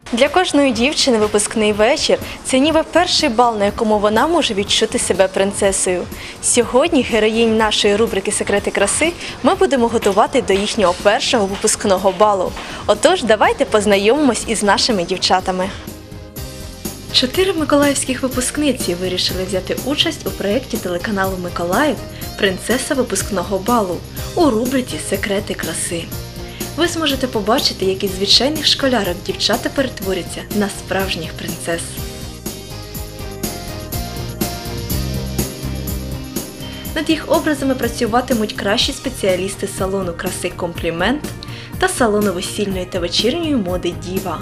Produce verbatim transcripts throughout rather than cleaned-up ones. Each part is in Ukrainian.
Для кожної дівчини випускний вечір – це ніби перший бал, на якому вона може відчути себе принцесою. Сьогодні героїнь нашої рубрики «Секрети краси» ми будемо готувати до їхнього першого випускного балу. Отож, давайте познайомимось із нашими дівчатами. Чотири миколаївських випускниці вирішили взяти участь у проєкті телеканалу «Миколаїв» «Принцеса випускного балу» у рубриці «Секрети краси». Ви зможете побачити, як із звичайних школярок дівчата перетворяться на справжніх принцес. Над їх образами працюватимуть кращі спеціалісти салону краси «Комплімент» та салону весільної та вечірньої моди «Діва».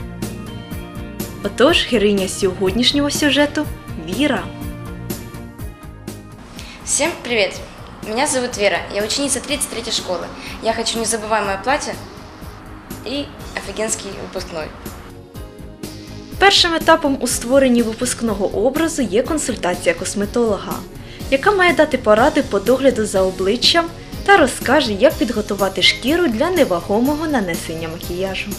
Отож, героїня сьогоднішнього сюжету – Віра. Всем привет! Меня зовут Вера, я ученица тридцать третьей школы. Я хочу незабываемое платье и офигенский выпускной. Першим етапом у створенні випускного образу є консультація косметолога, яка має дати поради по догляду за обличчям та розкаже, як підготувати шкіру для невагомого нанесення макіяжу.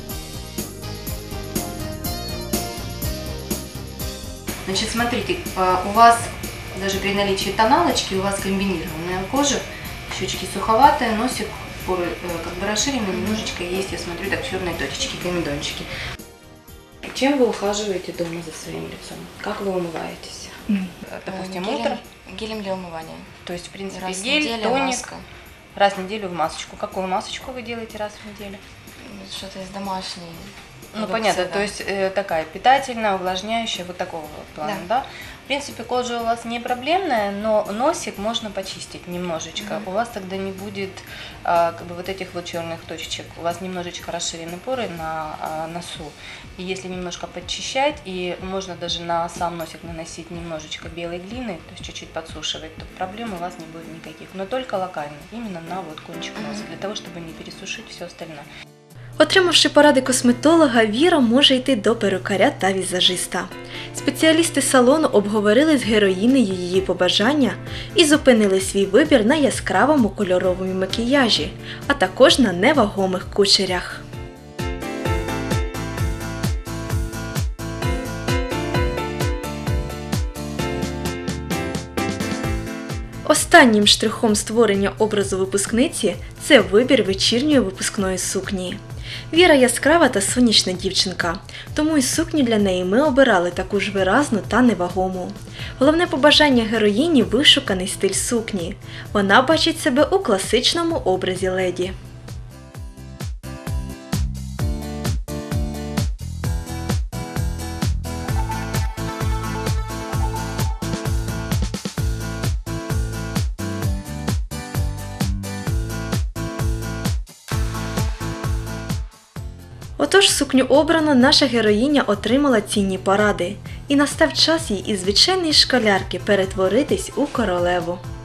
Значит, смотрите, у вас даже при наличии тоналочки у вас комбинированная кожа, щечки суховатые, носик, поры как бы расширены, немножечко есть, я смотрю, так черные точечки, комедончики. Чем вы ухаживаете дома за своим лицом? Как вы умываетесь? Допустим, гелем, утром? Гелем для умывания. То есть, в принципе, Раз в гель, неделю тоник, маска. раз в неделю в масочку. Какую масочку вы делаете раз в неделю? Что-то из домашней. Ну, понятно, то есть э, такая питательная, увлажняющая, вот такого плана, да. да? В принципе, кожа у вас не проблемная, но носик можно почистить немножечко. Mm-hmm. У вас тогда не будет а, как бы вот этих вот черных точечек. У вас немножечко расширены поры на а, носу. И если немножко подчищать, и можно даже на сам носик наносить немножечко белой глины, то есть чуть-чуть подсушивать, то проблем у вас не будет никаких. Но только локально, именно на вот кончик носа, для того, чтобы не пересушить все остальное. Отримавши поради косметолога, Віра може йти до перукаря та візажиста. Спеціалісти салону обговорили з героїнею її побажання і зупинили свій вибір на яскравому кольоровому макіяжі, а також на невагомих кучерях. Останнім штрихом створення образу випускниці – це вибір вечірньої випускної сукні. Віра яскрава та сонячна дівчинка, тому і сукню для неї ми обирали таку ж виразну та невагому. Головне побажання героїні – вишуканий стиль сукні. Вона бачить себе у класичному образі леді. Отож, сукню обрано, наша героїня отримала цінні поради. І настав час їй із звичайної школярки перетворитись у королеву.